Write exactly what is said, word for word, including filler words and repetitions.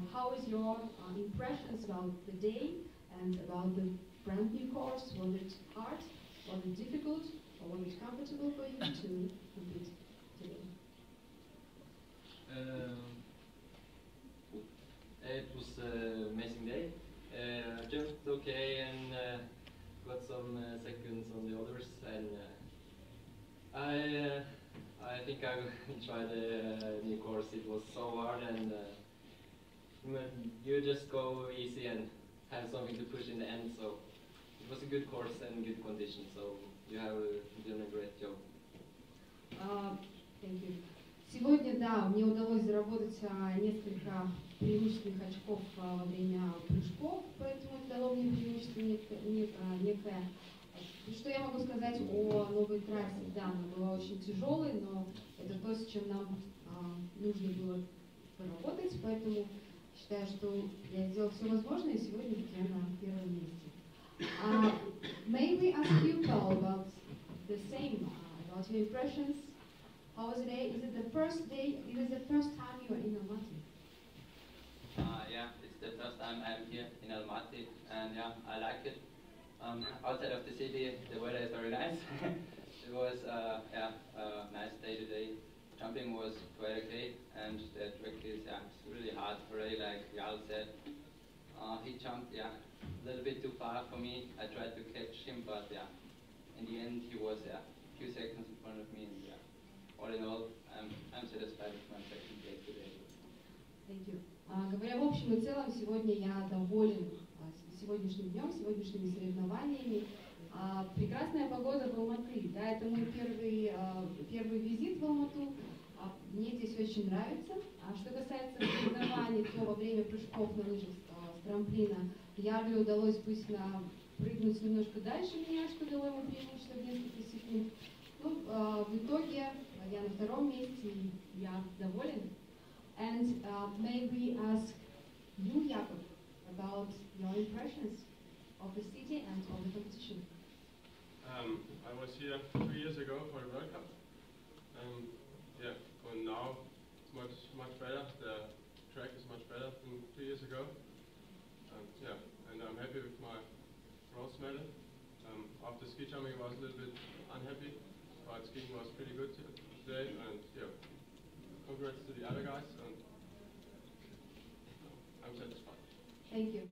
how is your uh, impressions about the day and about the brand new course? Was it hard? Was it difficult? Or was it comfortable for you to compete today? Um, it was an amazing day. Uh, jumped okay and uh, got some uh, seconds on the others, and uh, I uh, I think I tried the uh, new course. It was so hard, and uh, you just go easy and have something to push in the end. So it was a good course and good conditions. So you have uh, done a great job. Uh, thank you. Сегодня, да, мне удалось заработать а, несколько преимущественных очков а, во время прыжков, поэтому это дало мне преимущество некое, некое. Что я могу сказать о новой трассе? Да, она была очень тяжелой, но это то, с чем нам а, нужно было поработать, поэтому считаю, что я сделал все возможное, и сегодня я на первом месте. Uh, may we ask you, Paul, about the same, uh, about your impressions? How was the day? Is it the first day? Is it the first time you are in Almaty? Uh, yeah, it's the first time I'm here in Almaty, and yeah, I like it. Um, outside of the city, the weather is very nice. It was uh, yeah, a nice day today. Jumping was quite okay, and the track is yeah, it's really hard already, like Jarl said. Uh, he jumped yeah, a little bit too far for me. I tried to catch him, but yeah, in the end he was yeah, a few seconds in front of me, and yeah. All in all, I'm, I'm satisfied with my second day today. Thank you. Uh, говоря в общем и целом, сегодня я доволен uh, сегодняшним днем, сегодняшними соревнованиями. Uh, прекрасная погода в Алматы. Да, это мой первый, uh, первый визит в Алмату. Uh, мне здесь очень нравится. Uh, что касается соревнований, то во время прыжков на лыжах uh, с трамплина Ярле удалось быть на, прыгнуть немножко дальше меня, что дало ему преимущество в несколько секунд. Ну, uh, в итоге я на втором месте, и я доволен. And uh, may we ask you, Jakob, about your impressions of the city and of the competition? Um, I was here two years ago for the World Cup. Um, yeah, and now it's much much better. The track is much better than two years ago. Um, yeah, and I'm happy with my bronze medal. Um, after ski jumping, I was a little bit unhappy. But skiing was pretty good today, and yeah, congrats to the other guys, and I'm satisfied. Thank you.